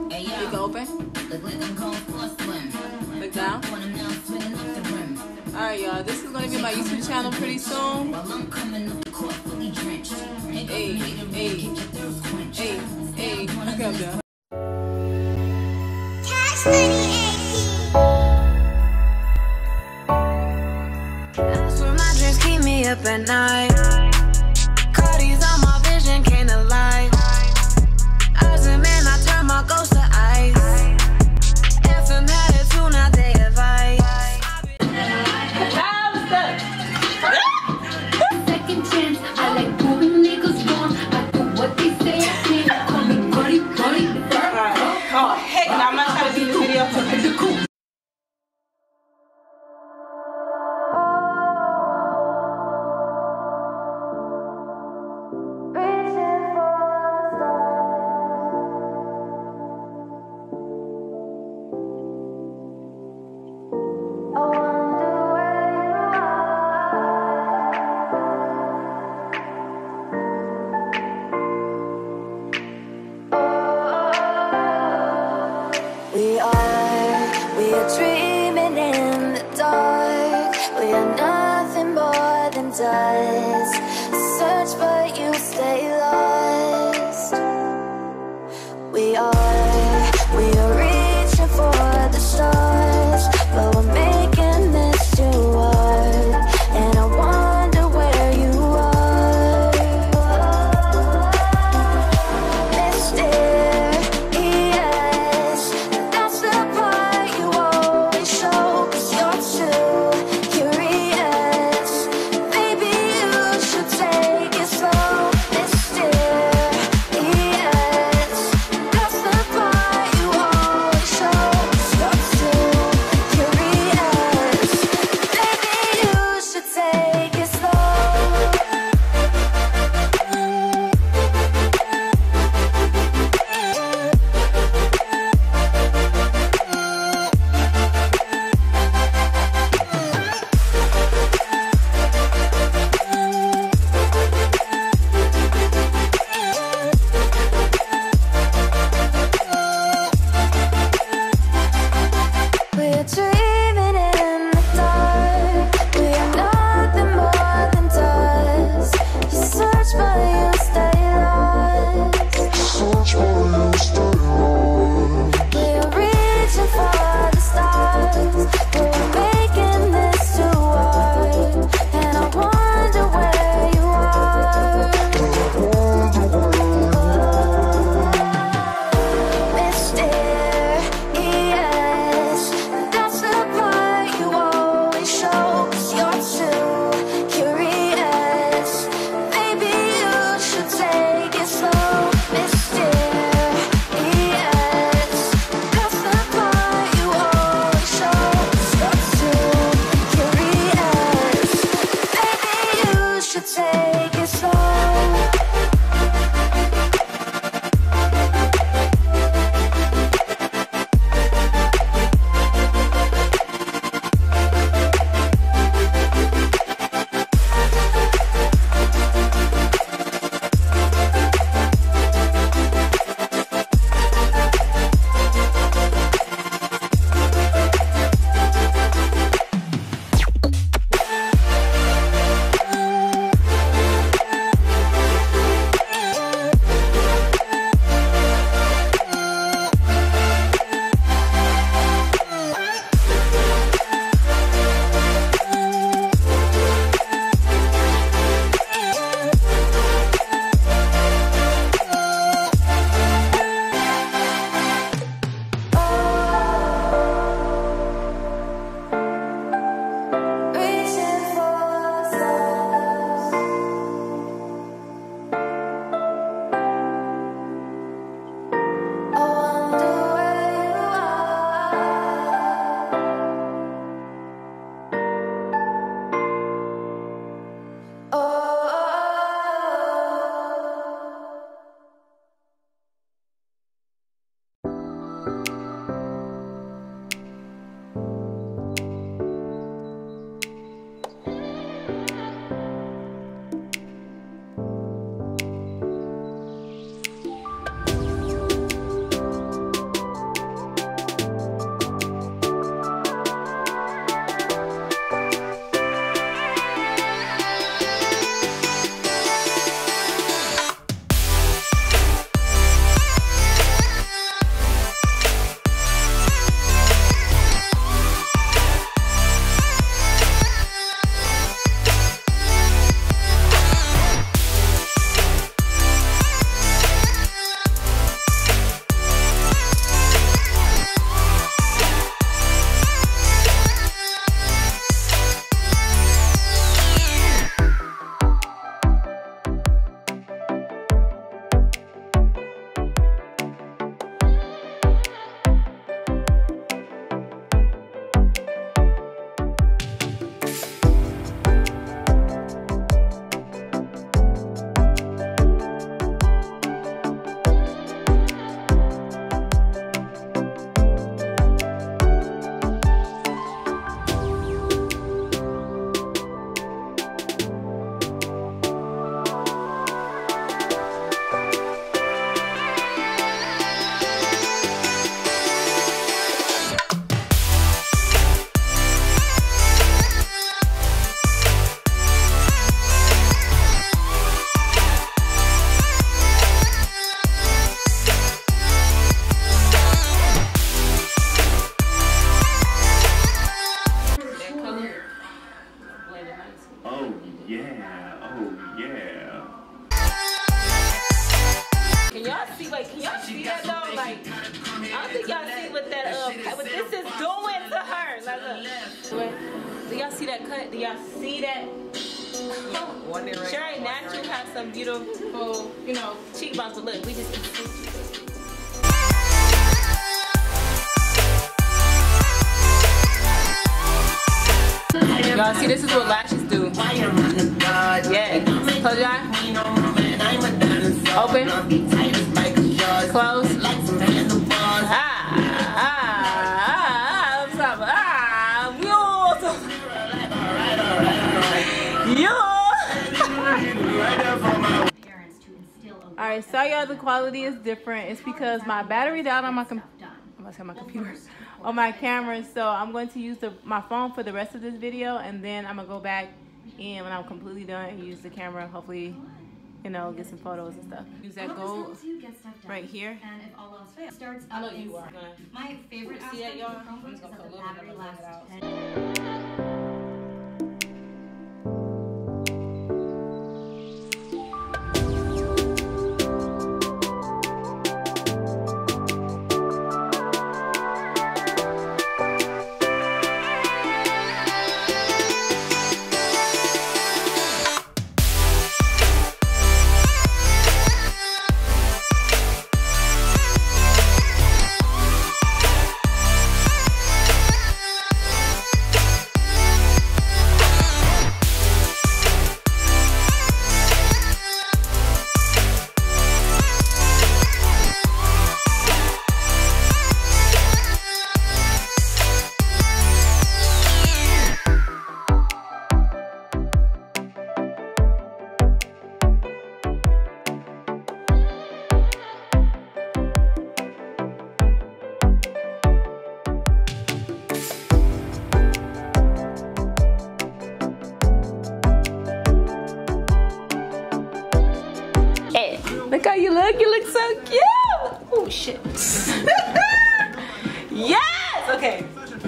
You can open. Look down. Alright, y'all. This is going to be my YouTube channel pretty soon. Hey, hey, hey, hey. Okay, I'm done. Cash Money AP. That's where my dreams keep me up at night. Cardi's on my vision, can't lie. As a man, I turn my ghost to ice. FM had a tune, now they advice. Second chance, I like proving niggas wrong. I do what they say I can't. Call me Cardi, Cardi. Oh, heck, now I'm not trying to do this video. We are dreaming in the dark. We are nothing more than dust. Search but you stay lost. We are reaching for the stars, but we're making this too hard. And I wonder where you are. Mysterious, that's the part you always show. 'Cause you're too curious. Maybe you should take it slow. Mysterious, that's the Like, look. Do y'all see that cut? Do y'all see that? One in right. Sherry Natural has some beautiful, you know, cheekbones, but look, we just y'all see, this is what lashes do. Yeah. Close your eye. Open. Close. Alright, so y'all, the quality is different. It's because my battery died on my computer, on my camera. So I'm going to use my phone for the rest of this video, and then I'm gonna go back in when I'm completely done and use the camera. Hopefully, you know, get some photos and stuff. Use that gold right here. And if all else fails, starts I know up you in- are. My favorite See that, aspect y'all? of the I'm Chromebook just is gonna that put a the little bit battery of it out. lasts 10. Look how you look. You look so cute. Oh shit. Yes. Okay.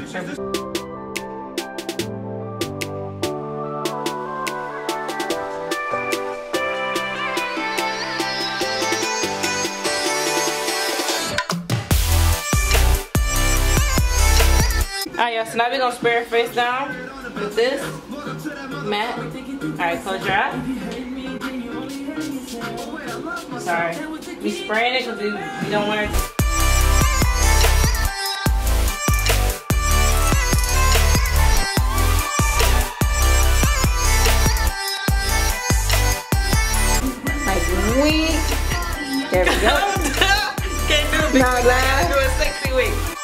Alright, y'all. So now we're gonna spray her face down with this matte. Alright, close your eye. Sorry. We spraying it because we don't want it. Like wink. There we go. Can't do a big Now, do a sexy wink.